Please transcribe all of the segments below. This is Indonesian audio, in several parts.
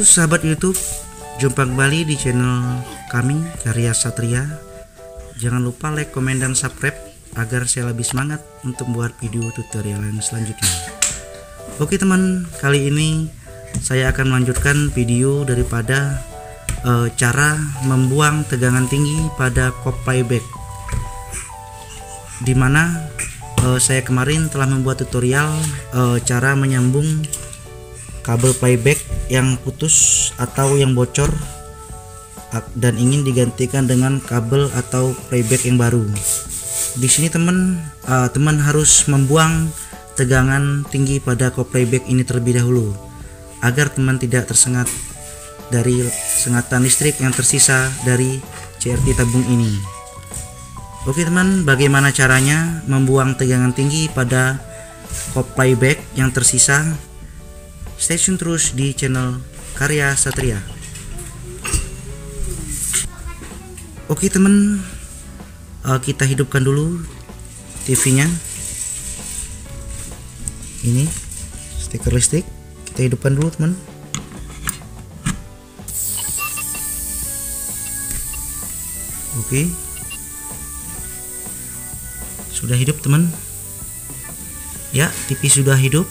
Halo sahabat YouTube, jumpa kembali di channel kami Karya Satria. Jangan lupa like, komen, dan subscribe agar saya lebih semangat untuk membuat video tutorial yang selanjutnya. Oke teman, kali ini saya akan melanjutkan video daripada cara membuang tegangan tinggi pada kop playback, dimana saya kemarin telah membuat tutorial cara menyambung kabel playback yang putus atau yang bocor dan ingin digantikan dengan kabel atau playback yang baru. Di sini teman harus membuang tegangan tinggi pada kop playback ini terlebih dahulu agar teman tidak tersengat dari sengatan listrik yang tersisa dari CRT tabung ini. Oke teman, bagaimana caranya membuang tegangan tinggi pada kop playback yang tersisa? Stay tune terus di channel Karya Satria. Oke teman, kita hidupkan dulu TV-nya. Ini stiker listrik, kita hidupkan dulu teman. Oke, sudah hidup teman. Ya, TV sudah hidup.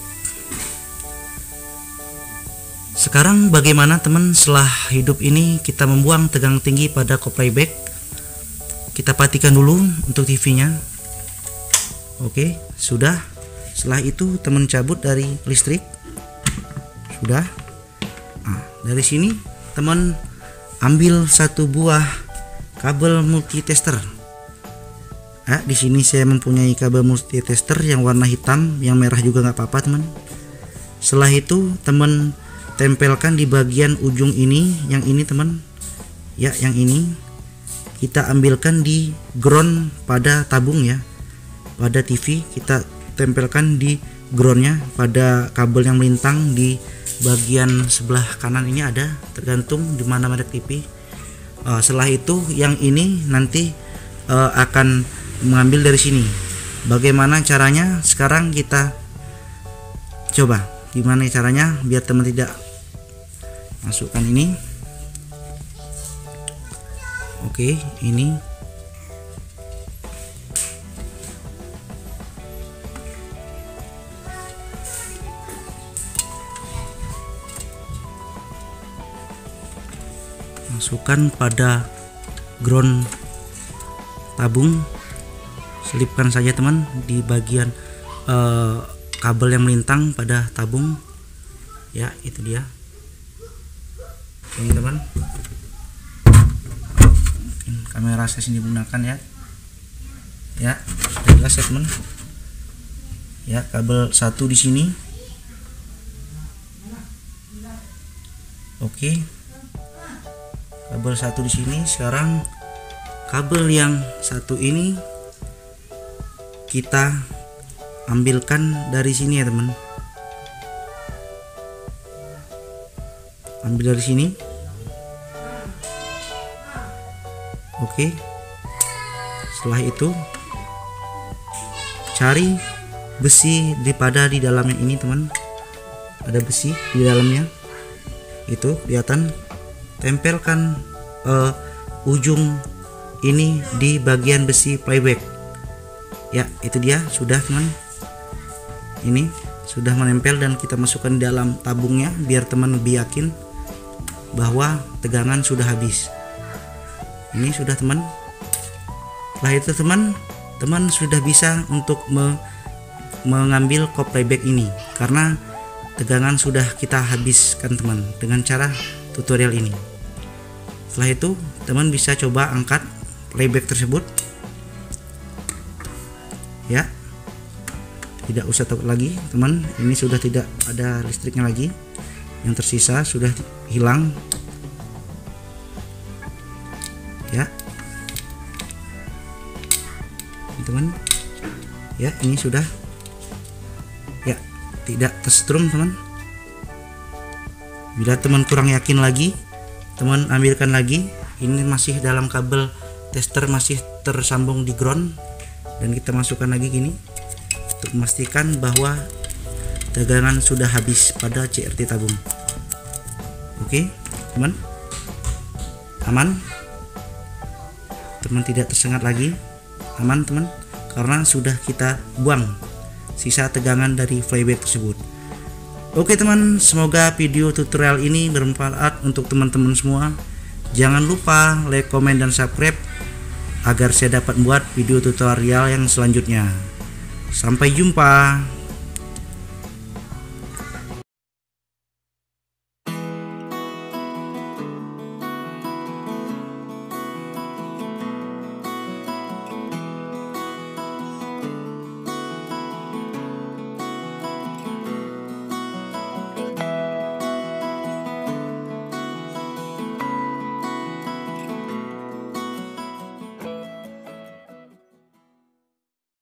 Sekarang bagaimana teman setelah hidup ini kita membuang tegangan tinggi pada kop playback? Kita matikan dulu untuk TV-nya. Oke, sudah. Setelah itu teman cabut dari listrik. Sudah. Nah, dari sini teman ambil satu buah kabel multitester. Di sini saya mempunyai kabel multitester yang warna hitam, yang merah juga nggak apa-apa teman. Setelah itu teman tempelkan di bagian ujung ini, yang ini teman ya, yang ini kita ambilkan di ground pada tabung ya, pada TV kita tempelkan di groundnya pada kabel yang melintang di bagian sebelah kanan ini ada, tergantung di mana merek TV. Setelah itu yang ini nanti akan mengambil dari sini. Bagaimana caranya? Sekarang kita coba gimana caranya biar teman tidak masukkan ini. Oke, ini masukkan pada ground tabung, selipkan saja teman di bagian kabel yang melintang pada tabung ya, itu dia ini teman. Mungkin kamera saya sini gunakan ya sudah jelas ya teman ya. Kabel satu di sini. Oke, kabel satu di sini. Sekarang kabel yang satu ini kita ambilkan dari sini ya teman. Ambil dari sini. Oke, setelah itu cari besi daripada di dalamnya ini teman. Ada besi di dalamnya, itu kelihatan. Tempelkan ujung ini di bagian besi playback ya, itu dia sudah teman. Ini sudah menempel dan kita masukkan di dalam tabungnya biar teman lebih yakin bahwa tegangan sudah habis. Ini sudah teman. Setelah itu teman sudah bisa untuk mengambil kop playback ini karena tegangan sudah kita habiskan teman dengan cara tutorial ini. Setelah itu teman bisa coba angkat playback tersebut ya. Tidak usah takut lagi teman, ini sudah tidak ada listriknya lagi, yang tersisa sudah hilang ya teman ya. Ini sudah ya, tidak tersetrum teman. Bila teman kurang yakin lagi, teman ambilkan lagi. Ini masih dalam kabel tester, masih tersambung di ground, dan kita masukkan lagi gini untuk memastikan bahwa tegangan sudah habis pada CRT tabung. Oke teman, aman, teman tidak tersengat lagi, aman teman, karena sudah kita buang sisa tegangan dari flybag tersebut. Oke teman, semoga video tutorial ini bermanfaat untuk teman-teman semua. Jangan lupa like, komen, dan subscribe agar saya dapat membuat video tutorial yang selanjutnya. Sampai jumpa.